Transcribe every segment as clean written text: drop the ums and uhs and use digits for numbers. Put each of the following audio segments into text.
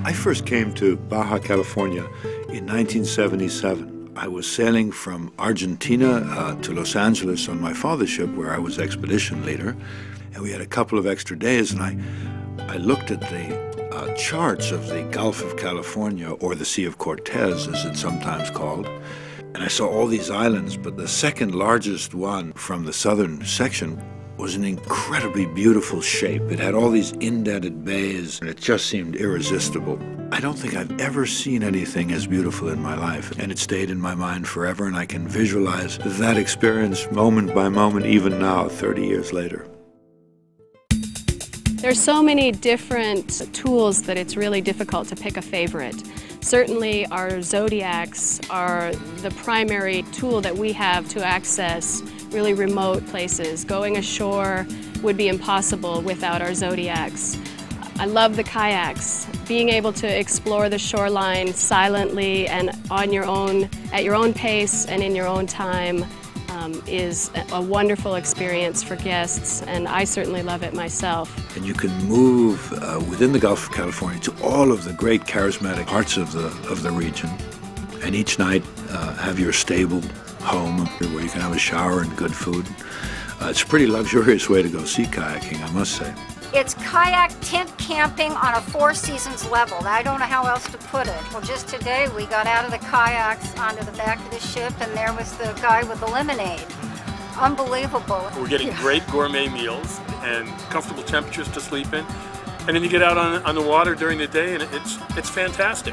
I first came to Baja, California in 1977. I was sailing from Argentina to Los Angeles on my father's ship, where I was expedition leader, and we had a couple of extra days, and I looked at the charts of the Gulf of California, or the Sea of Cortez, as it's sometimes called, and I saw all these islands, but the second largest one from the southern section was an incredibly beautiful shape. It had all these indented bays, and it just seemed irresistible. I don't think I've ever seen anything as beautiful in my life, and it stayed in my mind forever, and I can visualize that experience moment by moment, even now, 30 years later. There's so many different tools that it's really difficult to pick a favorite. Certainly our zodiacs are the primary tool that we have to access really remote places. Going ashore would be impossible without our zodiacs. I love the kayaks. Being able to explore the shoreline silently and on your own, at your own pace and in your own time is a wonderful experience for guests, and I certainly love it myself. And you can move within the Gulf of California to all of the great charismatic parts of the region, and each night have your stable home where you can have a shower and good food. It's a pretty luxurious way to go sea kayaking, I must say. It's kayak tent camping on a Four Seasons level. I don't know how else to put it. Well, just today we got out of the kayaks onto the back of the ship, and there was the guy with the lemonade. Unbelievable. We're getting great gourmet meals and comfortable temperatures to sleep in. And then you get out on the water during the day, and it's fantastic.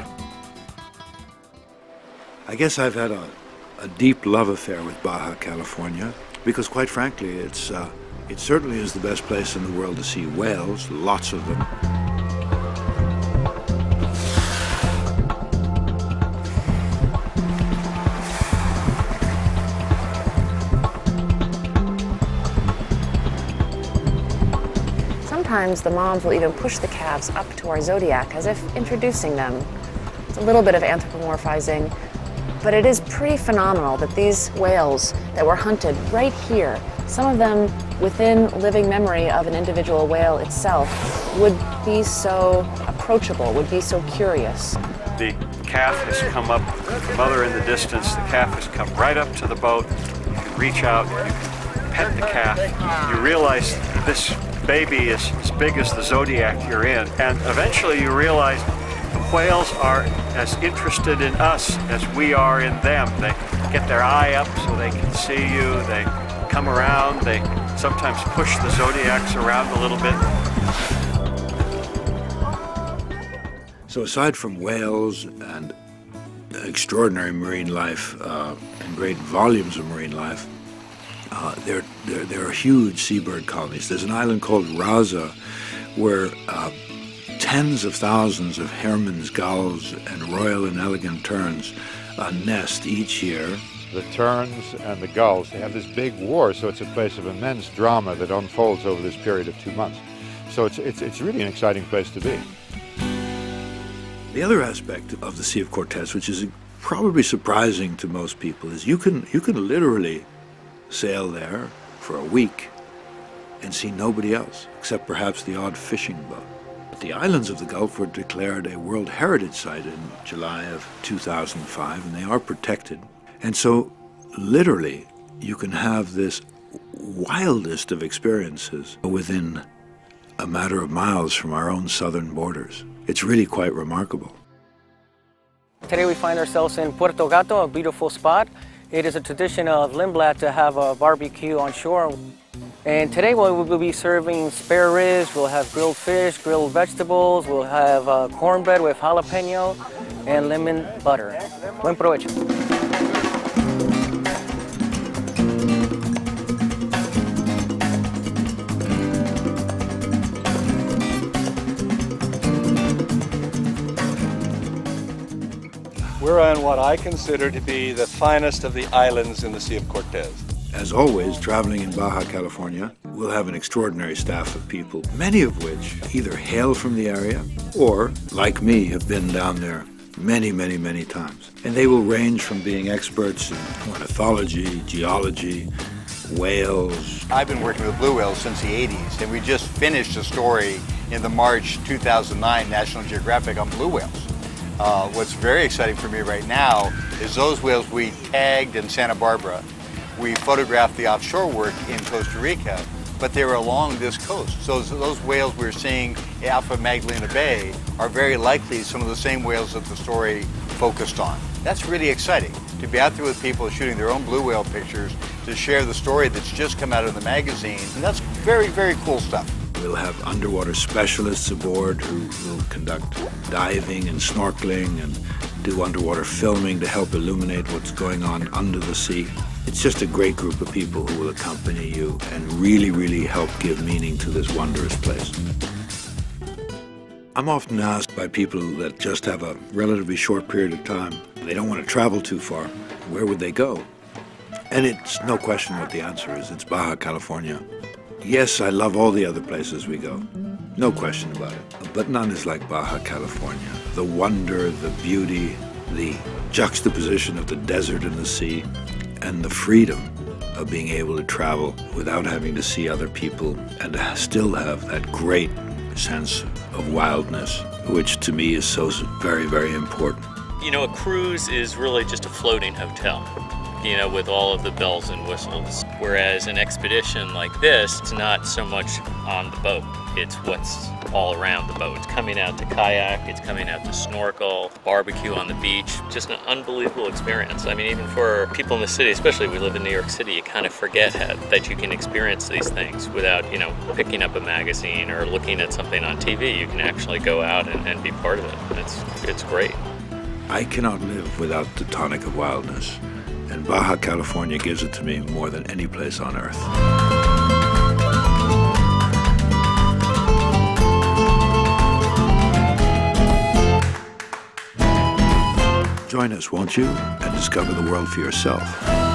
I guess I've had a deep love affair with Baja, California, because quite frankly, it certainly is the best place in the world to see whales, lots of them. Sometimes the moms will even push the calves up to our zodiac as if introducing them. It's a little bit of anthropomorphizing, but it is pretty phenomenal that these whales that were hunted right here, some of them within living memory of an individual whale itself, would be so approachable, would be so curious. The calf has come up, the mother in the distance, the calf has come right up to the boat. You can reach out, you can pet the calf. You realize this baby is as big as the zodiac you're in, and eventually you realize the whales are as interested in us as we are in them. They get their eye up so they can see you, they come around, they sometimes push the zodiacs around a little bit. So aside from whales and extraordinary marine life and great volumes of marine life, there are huge seabird colonies. There's an island called Raza where tens of thousands of herons, gulls, and royal and elegant terns nest each year. The terns and the gulls, they have this big war, so it's a place of immense drama that unfolds over this period of 2 months. So it's really an exciting place to be. The other aspect of the Sea of Cortez, which is probably surprising to most people, is you can literally sail there for a week and see nobody else, except perhaps the odd fishing boat. The islands of the Gulf were declared a World Heritage Site in July of 2005, and they are protected. And so, literally, you can have this wildest of experiences within a matter of miles from our own southern borders. It's really quite remarkable. Today we find ourselves in Puerto Gato, a beautiful spot. It is a tradition of Lindblad to have a barbecue on shore. And today we will be serving spare ribs, we'll have grilled fish, grilled vegetables, we'll have cornbread with jalapeno and lemon butter. Buen provecho. We're on what I consider to be the finest of the islands in the Sea of Cortez. As always, traveling in Baja, California, we'll have an extraordinary staff of people, many of which either hail from the area or, like me, have been down there many, many, many times. And they will range from being experts in ornithology, geology, whales. I've been working with blue whales since the 80s, and we just finished a story in the March 2009 National Geographic on blue whales. What's very exciting for me right now is those whales we tagged in Santa Barbara. We photographed the offshore work in Costa Rica, but they were along this coast. So those whales we're seeing in Alpha Magdalena Bay are very likely some of the same whales that the story focused on. That's really exciting, to be out there with people shooting their own blue whale pictures, to share the story that's just come out of the magazine, and that's very, very cool stuff. We'll have underwater specialists aboard who will conduct diving and snorkeling and do underwater filming to help illuminate what's going on under the sea. It's just a great group of people who will accompany you and really, really help give meaning to this wondrous place. I'm often asked by people that just have a relatively short period of time, they don't want to travel too far, where would they go? And it's no question what the answer is. It's Baja California. Yes, I love all the other places we go. No question about it. But none is like Baja California. The wonder, the beauty, the juxtaposition of the desert and the sea, and the freedom of being able to travel without having to see other people and to still have that great sense of wildness, which to me is so very, very important. You know, a cruise is really just a floating hotel, you know, with all of the bells and whistles. Whereas an expedition like this, it's not so much on the boat, it's what's all around the boat. It's coming out to kayak, it's coming out to snorkel, barbecue on the beach, just an unbelievable experience. I mean, even for people in the city, especially if we live in New York City, you kind of forget that you can experience these things without, you know, picking up a magazine or looking at something on TV. You can actually go out and be part of it. It's great. I cannot live without the tonic of wildness, and Baja California gives it to me more than any place on earth. Join us, won't you, and discover the world for yourself.